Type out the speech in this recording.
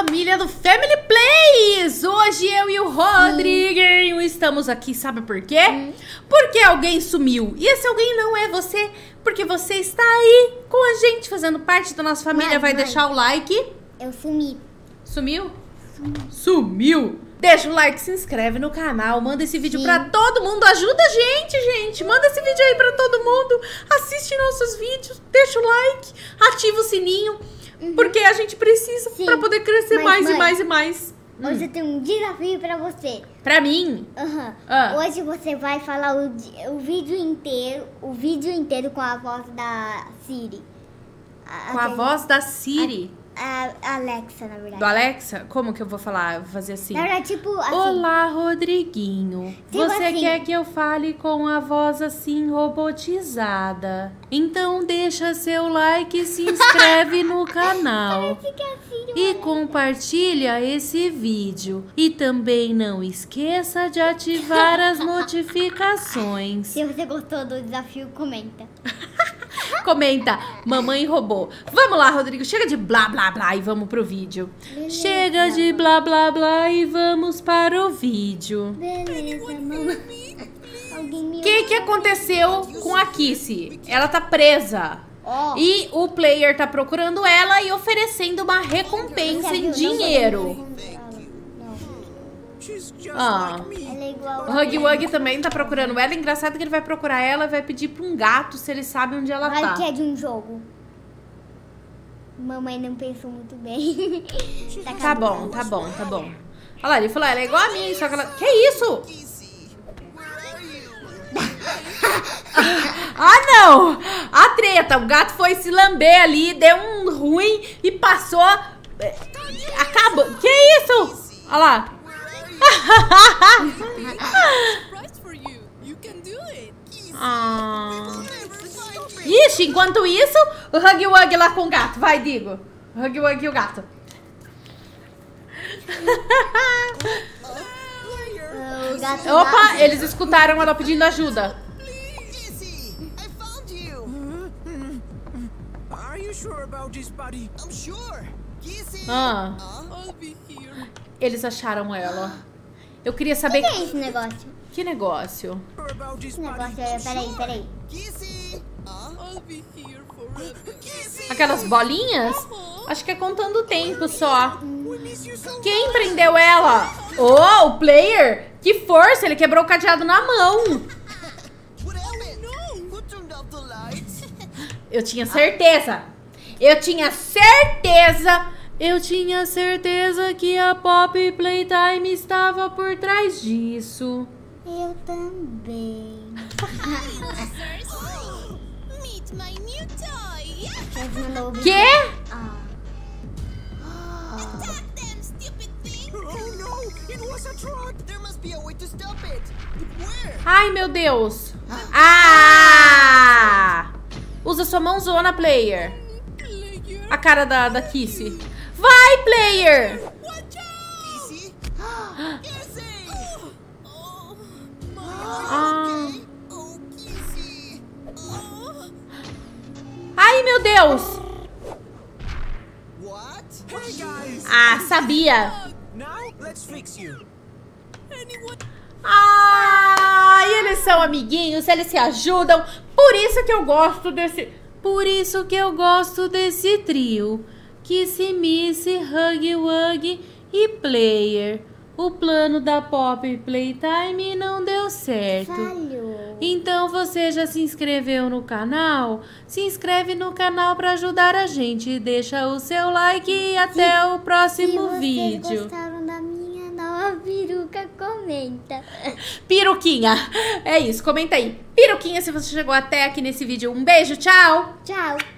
família do Family Plays! Hoje eu e o Rodriguinho estamos aqui, sabe por quê? Porque alguém sumiu. E esse alguém não é você, porque você está aí com a gente, fazendo parte da nossa família. Vai deixar o like. Eu sumi. Sumiu? Sumiu! Deixa o like, se inscreve no canal, manda esse vídeo pra todo mundo, ajuda a gente, manda esse vídeo aí pra todo mundo, assiste nossos vídeos, deixa o like, ativa o sininho, porque a gente precisa pra poder crescer mais e mais e mais. Hoje eu tenho um desafio pra você. Pra mim? Hoje você vai falar o vídeo inteiro com a voz da Siri. Com a voz da Siri? A Alexa, na verdade. Do Alexa? Como que eu vou falar? Vou fazer assim. Na verdade, tipo assim. Olá, Rodriguinho. Tipo Você assim. quer que eu fale com a voz assim robotizada? Então deixa seu like e se inscreve no canal. Parece que é a Siri, E compartilha esse vídeo. E também não esqueça de ativar as notificações. Se você gostou do desafio, comenta. Comenta, mamãe roubou. Vamos lá, Rodrigo, chega de blá blá blá e vamos pro vídeo. Beleza. Chega de blá blá blá e vamos para o vídeo. Beleza, mamãe. Alguém me O que aconteceu com a Kissy? Ela tá presa. E o player tá procurando ela e oferecendo uma recompensa em dinheiro. Ela é igual O Huggy Wuggy também tá procurando ela. Engraçado que ele vai procurar ela e vai pedir pra um gato se ele sabe onde ela tá. que é de um jogo. Mamãe não pensou muito bem. Tá bom. Olha lá, ele falou, ela é igual a mim, só que ela... Que isso? Ah, não! A treta, o gato foi se lamber ali, deu um ruim e passou... Acabou. Que isso? Olha lá. Ixi, enquanto isso, o Huggy Wuggy lá com o gato. Vai, Digo. O Huggy Wuggy e o gato. Opa, eles escutaram ela pedindo ajuda. Eles acharam ela. Eu queria saber... O que é esse negócio? Que negócio? Esse negócio é... Peraí. Aquelas bolinhas? Acho que é contando o tempo só. Quem prendeu ela? Oh, o player! Que força! Ele quebrou o cadeado na mão. Eu tinha certeza. Eu tinha certeza que a Pop Playtime estava por trás disso. Eu também. Quê? Ai, meu Deus. Usa sua mãozona, player. A cara da Kissy. Vai, player. Ai, meu Deus. Sabia. Eles são amiguinhos, eles se ajudam. Por isso que eu gosto desse trio. Kissy, Missy, Huggy Wuggy e Player. O plano da Pop Playtime não deu certo. Falhou. Então você já se inscreveu no canal? Se inscreve no canal para ajudar a gente. Deixa o seu like e até o próximo vídeo. Se vocês gostaram da minha nova peruca, comenta. Peruquinha. É isso, comenta aí. Peruquinha se você chegou até aqui nesse vídeo. Um beijo, tchau. Tchau.